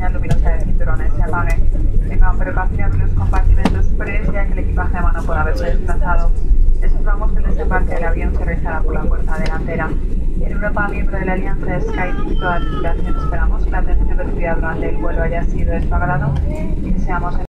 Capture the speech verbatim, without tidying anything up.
la luminosidad del cinturones se apague. Tengan precaución en los compartimentos superiores ya que el equipaje a mano puede haberse desplazado. Les informamos que el desembarque del avión se realizará por la puerta delantera. En Europa, miembro de la Alianza de Sky y toda la tripulación, esperamos que la atención recibida durante el vuelo haya sido de su agrado y deseamos